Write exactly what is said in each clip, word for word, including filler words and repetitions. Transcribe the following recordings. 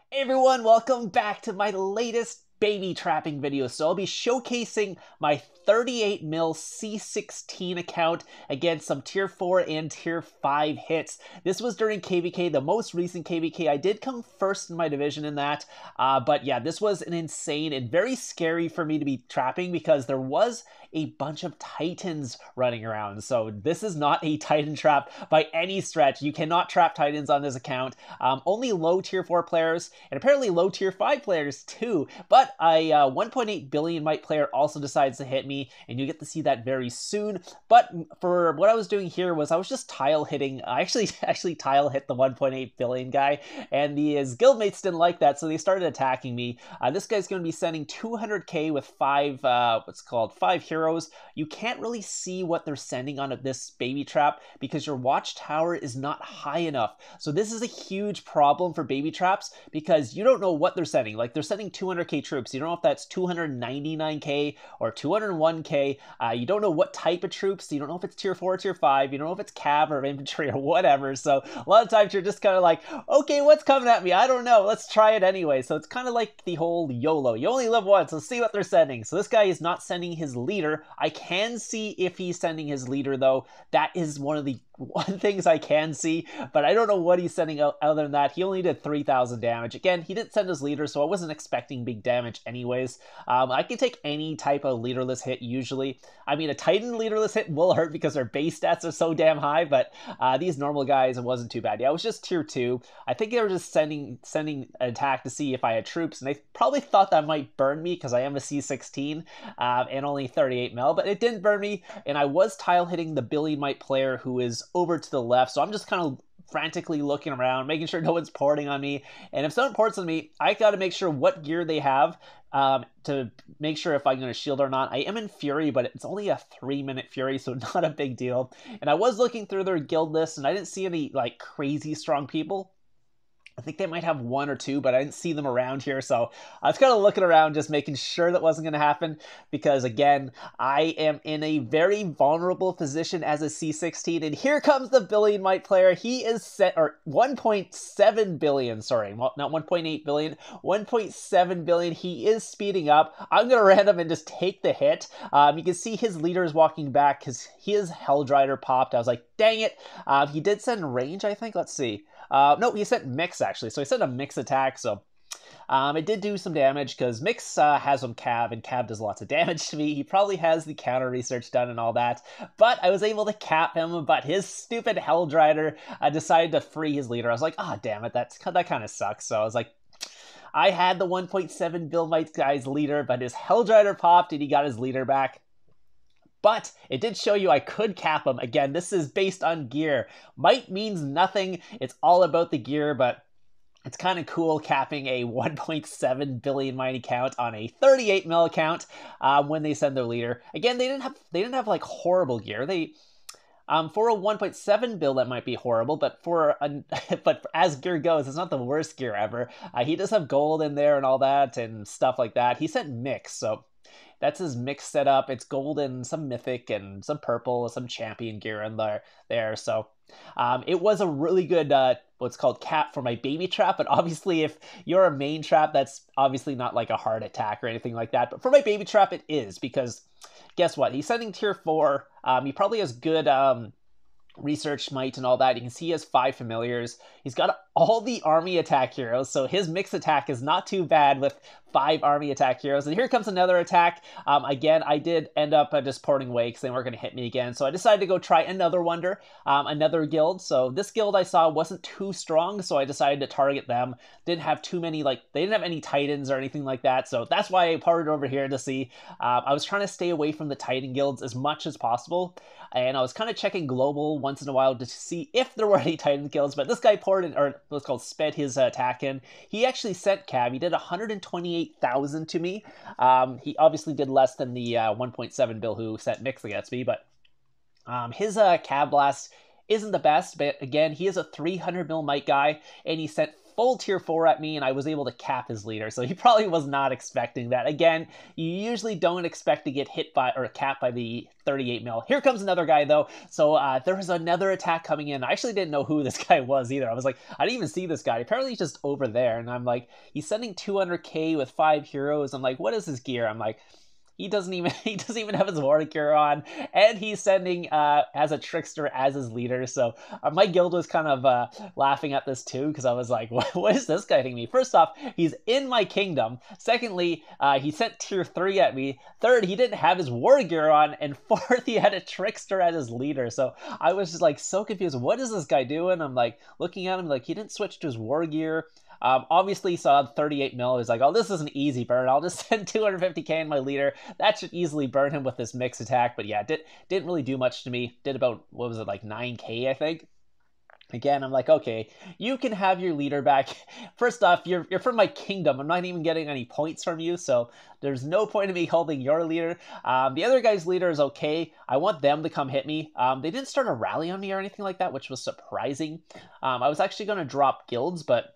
Hey everyone, welcome back to my latest baby trapping video. So I'll be showcasing my thirty-eight mil C sixteen account against some tier four and tier five hits. This was during K V K, the most recent K V K. I did come first in my division in that, uh, but yeah, this was an insane and very scary for me to be trapping because there was a bunch of Titans running around. So this is not a Titan trap by any stretch. You cannot trap Titans on this account. Um, only low tier four players and apparently low tier five players too. But a uh, one point eight billion might player also decides to hit me, and you get to see that very soon. But for what I was doing here was I was just tile hitting. I actually actually tile hit the one point eight billion guy, and the, his guildmates didn't like that, so they started attacking me. Uh, this guy's going to be sending two hundred K with five, uh, what's called five heroes. You can't really see what they're sending on this baby trap because your watchtower is not high enough. So this is a huge problem for baby traps because you don't know what they're sending. Like they're sending two hundred K troops. You don't know if that's two hundred ninety-nine K or two hundred one K. Uh, you don't know what type of troops. You don't know if it's tier four or tier five. You don't know if it's cav or infantry or whatever. So a lot of times you're just kind of like, okay, what's coming at me? I don't know. Let's try it anyway. So it's kind of like the whole YOLO. You only live once. Let's see what they're sending. So this guy is not sending his leader. I can see if he's sending his leader though. That is one of the one things I can see, but I don't know what he's sending out other than that. He only did three thousand damage. Again, he didn't send his leader, so I wasn't expecting big damage anyways. Um, I can take any type of leaderless hit usually. I mean, a Titan leaderless hit will hurt because their base stats are so damn high, but uh, these normal guys, it wasn't too bad. Yeah, it was just tier two. I think they were just sending sending an attack to see if I had troops, and they probably thought that might burn me because I am a C sixteen uh, and only thirty-eight mil, but it didn't burn me, and I was tile hitting the Billion Might player who is over to the left, so I'm just kind of frantically looking around, making sure no one's porting on me. And if someone ports on me, I got to make sure what gear they have um, to make sure if I'm going to shield or not. I am in Fury, but it's only a three minute Fury, so not a big deal. And I was looking through their guild list, and I didn't see any like crazy strong people. I think they might have one or two, but I didn't see them around here. So I was kind of looking around, just making sure that wasn't going to happen. Because again, I am in a very vulnerable position as a C sixteen. And here comes the Billion Might player. He is set, or one point seven billion, sorry, not one point eight billion, one point seven billion. He is speeding up. I'm going to random and just take the hit. Um, you can see his leader is walking back because his Helldrider popped. I was like, dang it. Um, he did send range, I think. Let's see. Uh, no, he sent mix actually. So he sent a mix attack. So um, it did do some damage because mix uh, has him cav, and cav does lots of damage to me. He probably has the counter research done and all that. But I was able to cap him. But his stupid Helldrider uh, decided to free his leader. I was like, ah, oh, damn it, that's that kind of sucks. So I was like, I had the one point seven Bill Might guy's leader, but his Helldrider popped and he got his leader back. But it did show you I could cap him. Again, this is based on gear. Might means nothing. It's all about the gear, but it's kind of cool capping a one point seven billion might account on a thirty-eight mil account um, when they send their leader. Again, they didn't have they didn't have like horrible gear. They um, for a one point seven bill that might be horrible, but for a, but as gear goes, it's not the worst gear ever. Uh, he does have gold in there and all that and stuff like that. He sent mix, so. That's his mix setup. It's golden, some mythic, and some purple, some champion gear in there. there. So um, it was a really good, uh, what's called cap for my baby trap. But obviously, if you're a main trap, that's obviously not like a hard attack or anything like that. But for my baby trap, it is because guess what? He's sending tier four. Um, he probably has good um, research might and all that. You can see he has five familiars. He's got all the army attack heroes, so his mix attack is not too bad with five army attack heroes. And here comes another attack. Um, again, I did end up uh, just porting away because they weren't going to hit me again. So I decided to go try another wonder, um, another guild. So this guild I saw wasn't too strong, so I decided to target them. Didn't have too many, like, they didn't have any Titans or anything like that. So that's why I parted over here to see. Uh, I was trying to stay away from the Titan guilds as much as possible. And I was kind of checking global once in a while to see if there were any Titan guilds. But this guy poured in, or what's called sped his uh, attack in. He actually sent cav. He did one hundred twenty-eight thousand to me. Um, he obviously did less than the uh, one point seven bill who sent mix against me, but um, his uh, cav blast isn't the best. But again, he is a three hundred mil might guy, and he sent full tier four at me, and I was able to cap his leader. So he probably was not expecting that. Again, you usually don't expect to get hit by or capped by the thirty-eight mil. Here comes another guy though. So uh, there was another attack coming in. I actually didn't know who this guy was either. I was like, I didn't even see this guy. Apparently he's just over there. And I'm like, he's sending two hundred K with five heroes. I'm like, what is his gear? I'm like, He doesn't even he doesn't even have his Water Cure on, and he's sending uh, as a Trickster as his leader. So uh, my guild was kind of uh, laughing at this too, because I was like, what, what is this guy hitting me? First off, he's in my kingdom. Secondly, uh, he sent tier three at me. Third, he didn't have his Water Gear on, and fourth, he had a Trickster as his leader. So I was just like so confused. What is this guy doing? I'm like looking at him like he didn't switch to his Water Gear. Um, obviously saw thirty-eight mil. He's like, oh, this is an easy burn. I'll just send two hundred fifty K in my leader. That should easily burn him with this mix attack. But yeah, did, didn't really do much to me. Did about, what was it, like nine K, I think. Again, I'm like, okay, you can have your leader back. First off, you're, you're from my kingdom. I'm not even getting any points from you, so there's no point in me holding your leader. Um, the other guy's leader is okay. I want them to come hit me. Um, they didn't start a rally on me or anything like that, which was surprising. Um, I was actually going to drop guilds, but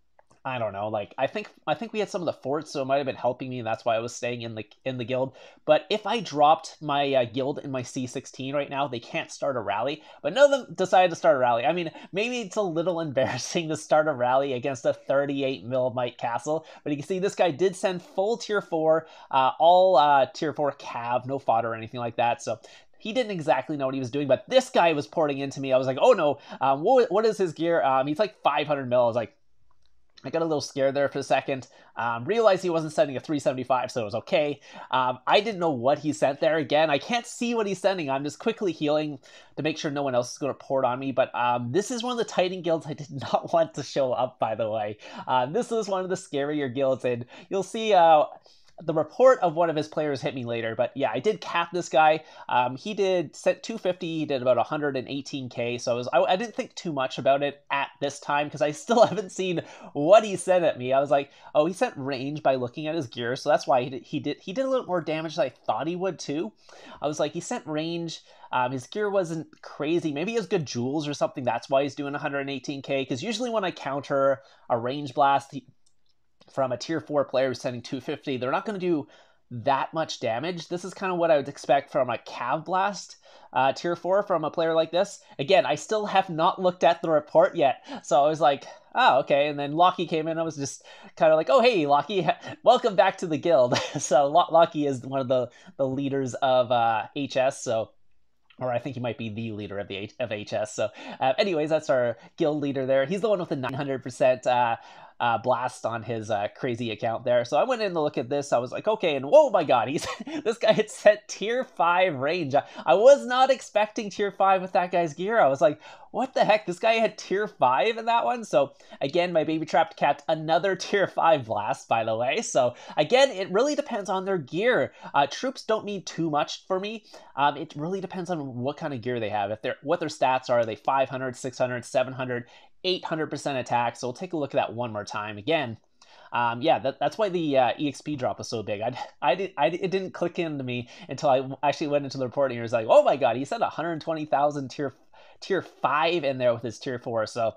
I don't know, like, I think I think we had some of the forts, so it might have been helping me, and that's why I was staying in the in the guild. But if I dropped my uh, guild in my C sixteen right now, they can't start a rally. But none of them decided to start a rally. I mean, maybe it's a little embarrassing to start a rally against a thirty-eight mil Might Castle, but you can see this guy did send full tier four, uh, all uh, tier four cav, no fodder or anything like that, so he didn't exactly know what he was doing, but this guy was porting into me. I was like, oh no, um, what, what is his gear? Um, he's like five hundred mil. I was like, I got a little scared there for a second, um, realized he wasn't sending a three seventy-five, so it was okay. Um, I didn't know what he sent there. Again, I can't see what he's sending. I'm just quickly healing to make sure no one else is going to port on me, but um, this is one of the Titan guilds I did not want to show up, by the way. Uh, this is one of the scarier guilds, and you'll see uh, the report of one of his players hit me later. But yeah, I did cap this guy. Um, he did set two fifty. He did about one hundred eighteen K. So I, was, I, I didn't think too much about it at this time because I still haven't seen what he sent at me. I was like, oh, he sent range by looking at his gear. So that's why he did, he did, he did a little more damage than I thought he would too. I was like, he sent range. Um, his gear wasn't crazy. Maybe he has good jewels or something. That's why he's doing one hundred eighteen K. Because usually when I counter a range blast, he, from a tier four player who's sending two fifty, they're not going to do that much damage. This is kind of what I would expect from a Cav Blast uh, tier four from a player like this. Again, I still have not looked at the report yet, so I was like, oh, okay. And then Lockie came in. I was just kind of like, oh, hey, Lockie, welcome back to the guild. So Lockie is one of the, the leaders of uh, H S, so or I think he might be the leader of the H of H S. So uh, anyways, that's our guild leader there. He's the one with the nine hundred percent uh, uh, blast on his uh, crazy account there. So I went in to look at this. I was like, okay, and whoa, my God, he's this guy had set tier five range. I, I was not expecting tier five with that guy's gear. I was like, what the heck? This guy had tier five in that one. So again, my Baby Trap capped another tier five blast, by the way. So again, it really depends on their gear. Uh, troops don't mean too much for me. Um, it really depends on what kind of gear they have. If they're what their stats are, are they five hundred, six hundred, seven hundred, eight hundred percent attack? So we'll take a look at that one more time. Again, um, yeah, that, that's why the uh, E X P drop was so big. I, I, did, I, it didn't click into me until I actually went into the report and he was like, oh my God, he said one hundred twenty thousand tier tier five in there with his tier four. So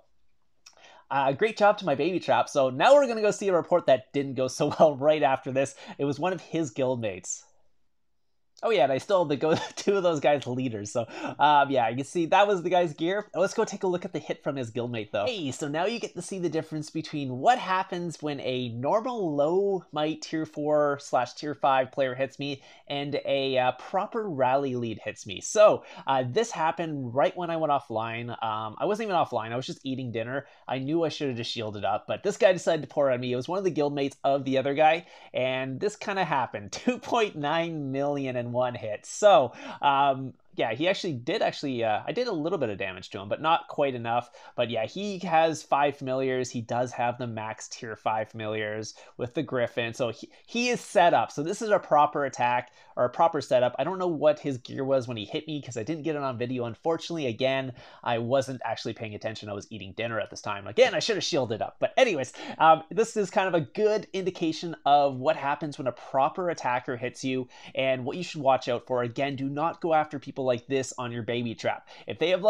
uh, great job to my Baby Trap. So now we're going to go see a report that didn't go so well right after this. It was one of his guildmates. Oh yeah, and I still had to go two of those guys leaders. So um, yeah, you see that was the guy's gear. Let's go take a look at the hit from his guildmate though. Hey, so now you get to see the difference between what happens when a normal low might tier four slash tier five player hits me and a uh, proper rally lead hits me. So uh, this happened right when I went offline. Um, I wasn't even offline. I was just eating dinner. I knew I should have just shielded up, but this guy decided to pour on me. It was one of the guildmates of the other guy, and this kind of happened. two point nine million in one hit. So um yeah, he actually did actually, uh, I did a little bit of damage to him, but not quite enough. But yeah, he has five familiars. He does have the max tier five familiars with the Griffin. So he, he is set up. So this is a proper attack or a proper setup. I don't know what his gear was when he hit me because I didn't get it on video. Unfortunately, again, I wasn't actually paying attention. I was eating dinner at this time. Again, I should have shielded up. But anyways, um, this is kind of a good indication of what happens when a proper attacker hits you and what you should watch out for. Again, do not go after people like this on your Baby Trap. If they have like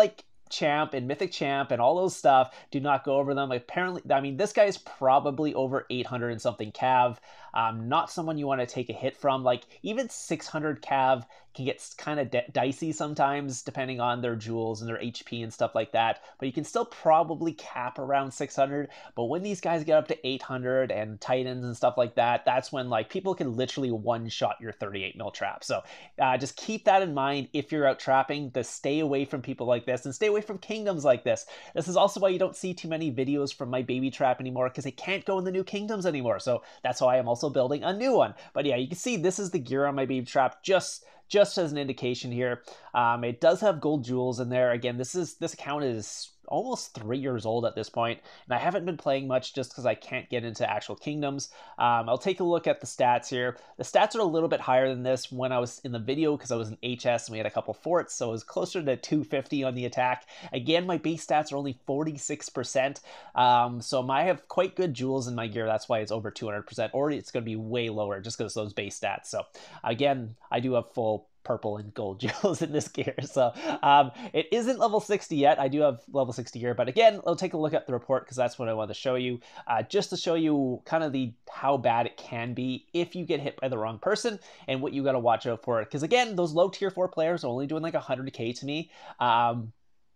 Champ and Mythic Champ and all those stuff. Do not go over them. Apparently, I mean, this guy is probably over eight hundred and something cav. Um, not someone you want to take a hit from. Like, even six hundred cav can get kind of dicey sometimes, depending on their jewels and their H P and stuff like that. But you can still probably cap around six hundred. But when these guys get up to eight hundred and Titans and stuff like that, that's when, like, people can literally one-shot your thirty-eight mil trap. So uh, just keep that in mind if you're out trapping, to stay away from people like this and stay away from kingdoms like this. This is also why you don't see too many videos from my baby trap anymore, because it can't go in the new kingdoms anymore. So that's why I'm also building a new one. But yeah, you can see this is the gear on my baby trap, just just as an indication here. Um, it does have gold jewels in there. Again, this is this account is almost three years old at this point, and I haven't been playing much just because I can't get into actual kingdoms. Um, I'll take a look at the stats here. The stats are a little bit higher than this when I was in the video, because I was in H S and we had a couple forts, so it was closer to two fifty on the attack. Again, my base stats are only forty-six percent, um, so I have quite good jewels in my gear. That's why it's over two hundred percent, or it's going to be way lower just because of those base stats. So again, I do have full purple and gold jewels in this gear. So um, it isn't level sixty yet. I do have level sixty gear, but again, I'll take a look at the report because that's what I want to show you, uh, just to show you kind of the how bad it can be if you get hit by the wrong person and what you got to watch out for. Because again, those low tier four players are only doing like one hundred K to me. Um,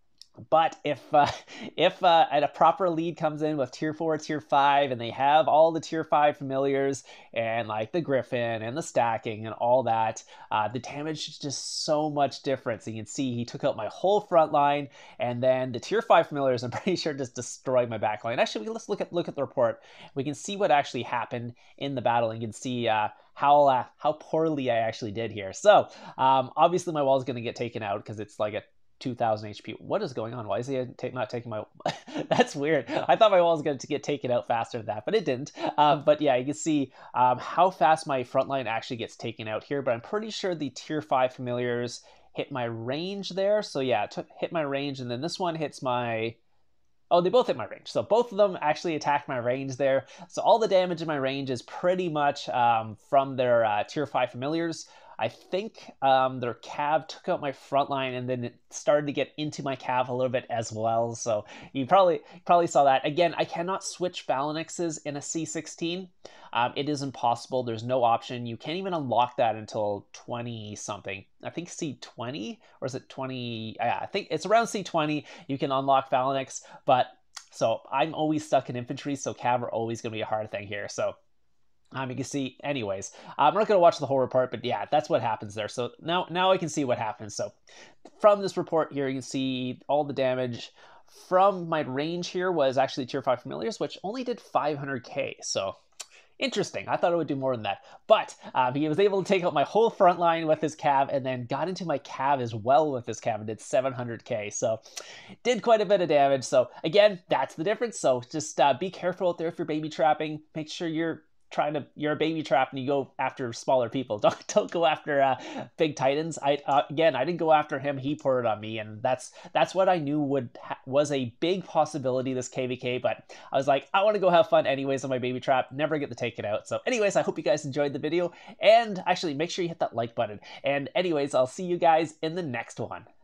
But if uh, if uh, a proper lead comes in with tier four, tier five, and they have all the tier five familiars and like the Griffin and the stacking and all that, uh, the damage is just so much different. So you can see he took out my whole front line, and then the tier five familiars, I'm pretty sure, just destroyed my back line. Actually, let's look at look at the report. We can see what actually happened in the battle, and you can see uh, how uh, how poorly I actually did here. So um, obviously my wall is going to get taken out because it's like a two thousand H P. What is going on? Why is he not taking my... That's weird. I thought my wall was going to get taken out faster than that, but it didn't. Um, but yeah, you can see um, how fast my front line actually gets taken out here, but I'm pretty sure the tier five familiars hit my range there. So yeah, it took, hit my range, and then this one hits my... Oh, they both hit my range. So both of them actually attacked my range there. So all the damage in my range is pretty much um, from their uh, tier five familiars. I think um, their cav took out my front line, and then it started to get into my cav a little bit as well. So you probably probably saw that. Again, I cannot switch Phalanxes in a C sixteen. Um, it is impossible. There's no option. You can't even unlock that until twenty something. I think C twenty, or is it twenty? Yeah, I think it's around C twenty. You can unlock Phalanx, but so I'm always stuck in infantry, so cav are always going to be a hard thing here. So Um, you can see, anyways, I'm not going to watch the whole report, but yeah, that's what happens there. So now, now I can see what happens. So from this report here, you can see all the damage from my range here was actually tier five familiars, which only did five hundred K. So interesting. I thought it would do more than that. But uh, he was able to take out my whole front line with his cav, and then got into my cav as well with his cav and did seven hundred K. So did quite a bit of damage. So again, that's the difference. So just uh, be careful out there if you're baby trapping. Make sure you're trying to, you're a baby trap and you go after smaller people. Don't don't go after uh, big titans. I uh, again, I didn't go after him. He poured on me, and that's that's what I knew would ha was a big possibility this K V K. But I was like, I want to go have fun anyways on my baby trap. Never get to take it out. So anyways, I hope you guys enjoyed the video, and actually make sure you hit that like button. And anyways, I'll see you guys in the next one.